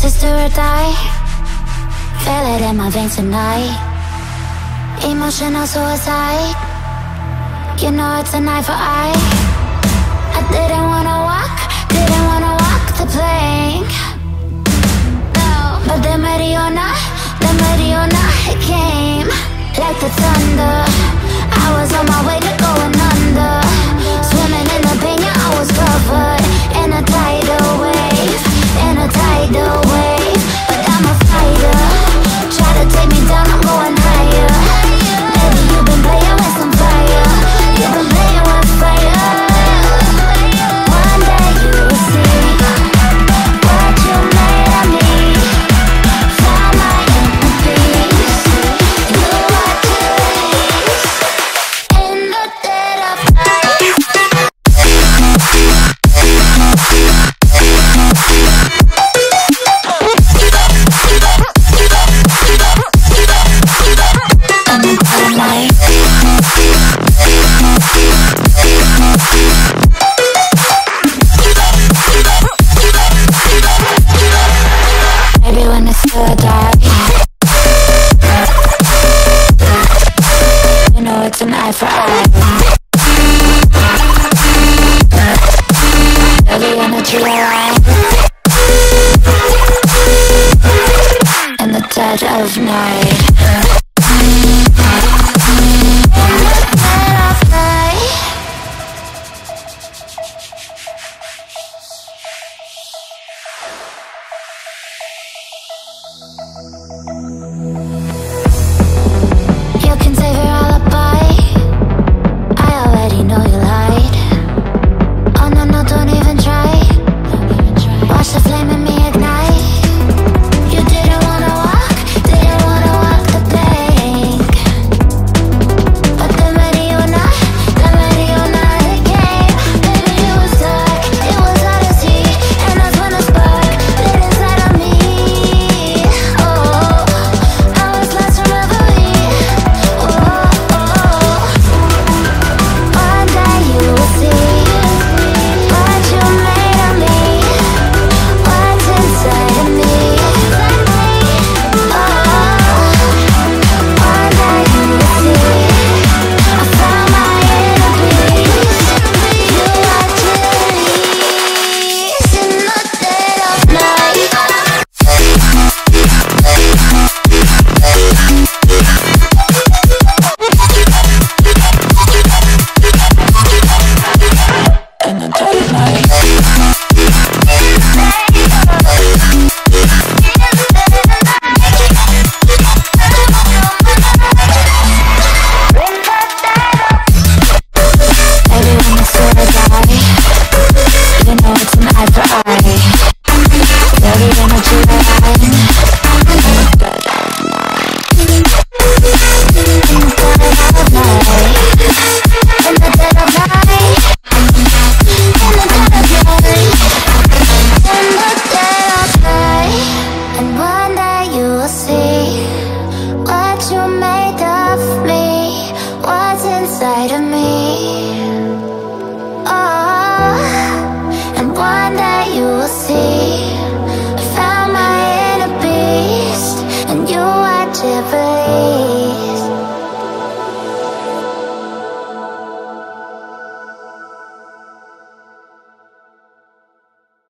It's do or die. Feel it in my veins tonight. Emotional suicide. You know it's an eye for eye. I didn't wanna walk the plank. No. But the Mariona, it came like the thunder. I was on my way to going under. Swimming in the pain, yeah, I was covered in a tidal wave, in a tidal wave. But I'm a fighter. Try to take me down, I'm going higher. Baby, you've been playing with some fire. You've been playing with fire. One day you will see what you made of me. Found my inner peace. You are peace in the dead of night. Maybe when it's still dark, you know it's an eye for eye. Every energy alive in the dead of night.